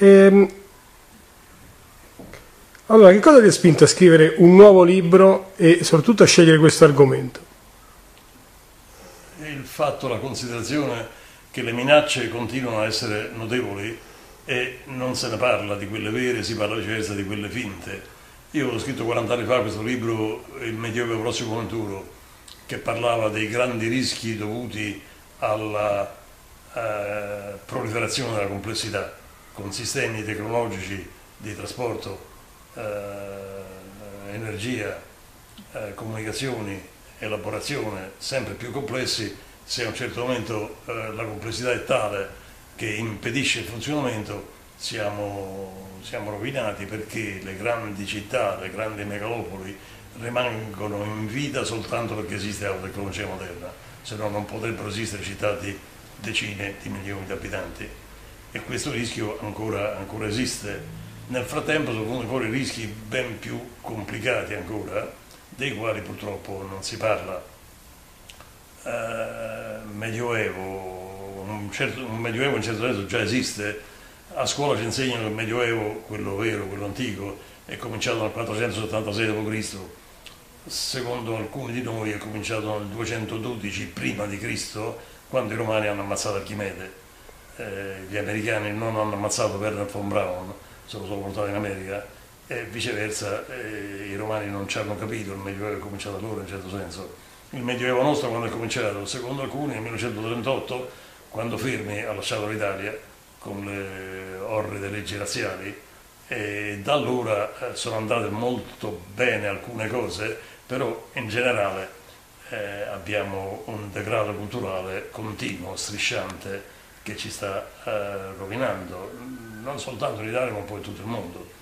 Ehm, allora, che cosa ti ha spinto a scrivere un nuovo libro e soprattutto a scegliere questo argomento? Il fatto, la considerazione che le minacce continuano a essere notevoli e non se ne parla di quelle vere, si parla viceversa di quelle finte. Io ho scritto 40 anni fa questo libro, Il Medioevo prossimo futuro, che parlava dei grandi rischi dovuti alla proliferazione della complessità, con sistemi tecnologici di trasporto, energia, comunicazioni, elaborazione sempre più complessi. Se a un certo momento la complessità è tale che impedisce il funzionamento, siamo rovinati, perché le grandi città, le grandi megalopoli rimangono in vita soltanto perché esiste la tecnologia moderna, se no non potrebbero esistere città di decine di milioni di abitanti, e questo rischio ancora esiste. Nel frattempo sono venuti fuori rischi ben più complicati ancora, dei quali purtroppo non si parla. Medioevo, un Medioevo in certo senso già esiste. A scuola ci insegnano che il Medioevo, quello vero, quello antico, è cominciato nel 476 d.C., secondo alcuni di noi è cominciato nel 212 prima di Cristo, quando i romani hanno ammazzato Archimede. Gli americani non hanno ammazzato Werner von Braun, se lo sono portato in America, e viceversa, i romani non ci hanno capito, il Medioevo è cominciato loro in certo senso. Il Medioevo nostro quando è cominciato? Secondo alcuni nel 1938, quando Fermi ha lasciato l'Italia con le orride leggi razziali, e da allora sono andate molto bene alcune cose, però in generale abbiamo un degrado culturale continuo, strisciante, che ci sta rovinando, non soltanto in Italia ma poi in tutto il mondo.